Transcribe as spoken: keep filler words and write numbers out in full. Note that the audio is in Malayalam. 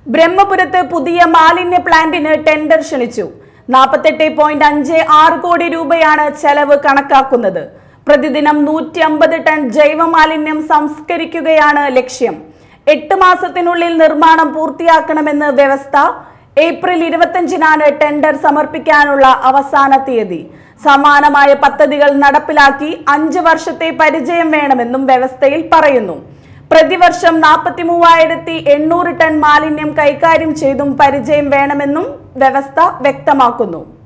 ബ്രഹ്മപുരത്ത് പുതിയ മാലിന്യ പ്ലാന്റിന് ടെൻഡർ ക്ഷണിച്ചു. നാൽപ്പത്തെട്ട് പോയിന്റ് അഞ്ച് ആറ് കോടി രൂപയാണ് ചെലവ് കണക്കാക്കുന്നത്. പ്രതിദിനം നൂറ്റി അമ്പത് ടൺ ജൈവ മാലിന്യം സംസ്കരിക്കുകയാണ് ലക്ഷ്യം. എട്ട് മാസത്തിനുള്ളിൽ നിർമ്മാണം പൂർത്തിയാക്കണമെന്ന് വ്യവസ്ഥ. ഏപ്രിൽ ഇരുപത്തിയഞ്ചിനാണ് ടെൻഡർ സമർപ്പിക്കാനുള്ള അവസാന തീയതി. സമാനമായ പദ്ധതികൾ നടപ്പിലാക്കി അഞ്ച് വർഷത്തെ പരിചയം വേണമെന്നും വ്യവസ്ഥയിൽ പറയുന്നു. പ്രതിവർഷം നാൽപ്പത്തി മൂവായിരത്തി എണ്ണൂറ് ടൺ മാലിന്യം കൈകാര്യം ചെയ്തും പരിചയം വേണമെന്നും വ്യവസ്ഥ വ്യക്തമാക്കുന്നു.